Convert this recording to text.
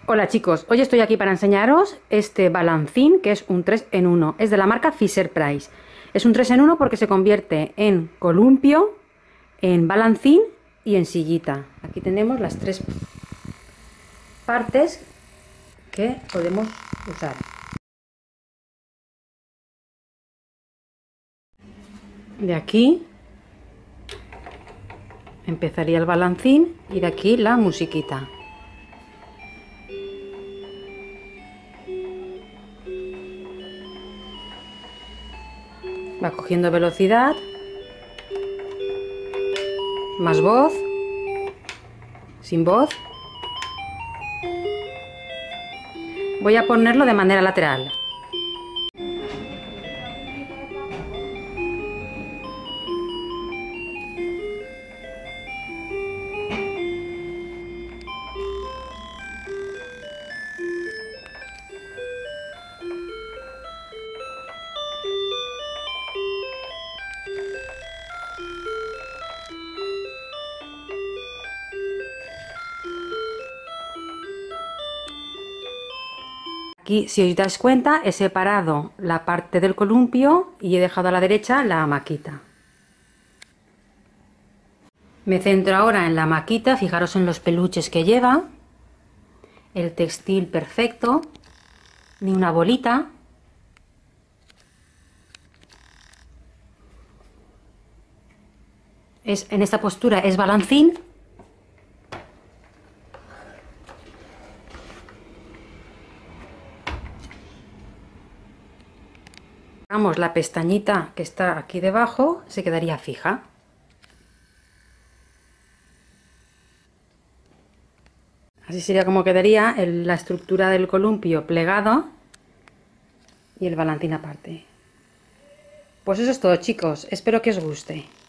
Hola chicos, hoy estoy aquí para enseñaros este balancín que es un 3 en 1. Es de la marca Fisher-Price. Es un 3 en 1 porque se convierte en columpio, en balancín y en sillita. Aquí tenemos las tres partes que podemos usar. De aquí empezaría el balancín y de aquí la musiquita. Va cogiendo velocidad, más voz, sin voz. Voy a ponerlo de manera lateral. Aquí, si os dais cuenta, he separado la parte del columpio y he dejado a la derecha la maquita. Me centro ahora en la maquita, fijaros en los peluches que lleva, el textil perfecto, ni una bolita. En esta postura es balancín. Vamos, la pestañita que está aquí debajo se quedaría fija. Así sería como quedaría la estructura del columpio plegado y el balancín aparte. Pues eso es todo, chicos. Espero que os guste.